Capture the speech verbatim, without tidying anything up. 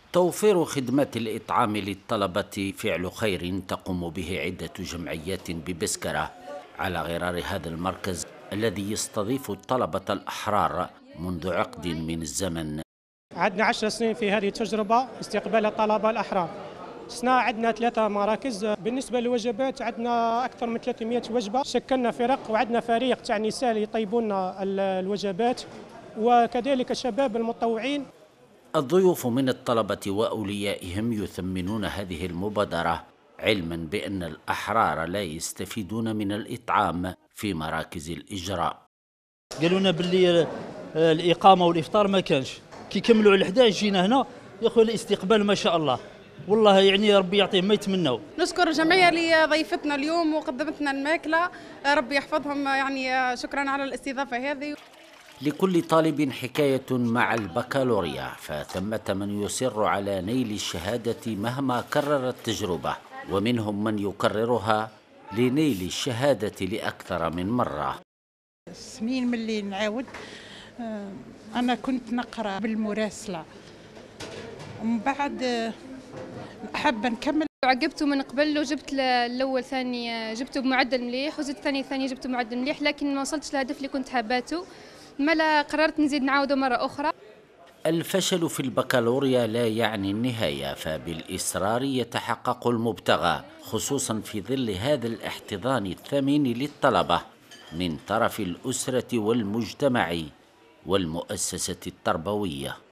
توفير خدمات الإطعام للطلبة فعل خير تقوم به عدة جمعيات ببسكرة على غرار هذا المركز الذي يستضيف الطلبة الأحرار منذ عقد من الزمن. عندنا عشر سنين في هذه التجربة استقبال الطلبة الأحرار. سنة عندنا ثلاثة مراكز. بالنسبة للوجبات عندنا أكثر من ثلاثمئة وجبة، شكلنا فرق وعندنا فريق تاع نساء يطيبون الوجبات وكذلك الشباب المتطوعين. الضيوف من الطلبة وأوليائهم يثمنون هذه المبادرة علما بأن الأحرار لا يستفيدون من الإطعام في مراكز الإجراء. قالوا لنا باللي الإقامة والإفطار ما كانش، كي كملوا على الحداش جينا هنا يا خويا الاستقبال ما شاء الله، والله يعني ربي يعطيهم ما يتمنوا. نشكر الجمعية اللي ضيفتنا اليوم وقدمت لنا الماكلة، ربي يحفظهم، يعني شكرا على الاستضافة هذه. لكل طالب حكاية مع البكالوريا، فثمة من يصر على نيل الشهادة مهما كرر التجربة، ومنهم من يكررها لنيل الشهادة لأكثر من مرة. سنين من اللي نعاود، أنا كنت نقرأ بالمراسلة ومن بعد حابة نكمل. عقبته من قبل وجبت الأول ثاني جبته بمعدل مليح، وزدت ثاني ثاني جبته بمعدل مليح، لكن ما وصلتش للهدف اللي كنت حاباته، ملا قررت نزيد نعاوده مرة أخرى. الفشل في البكالوريا لا يعني النهاية، فبالإصرار يتحقق المبتغى، خصوصا في ظل هذا الاحتضان الثمين للطلبة من طرف الأسرة والمجتمع والمؤسسة التربوية.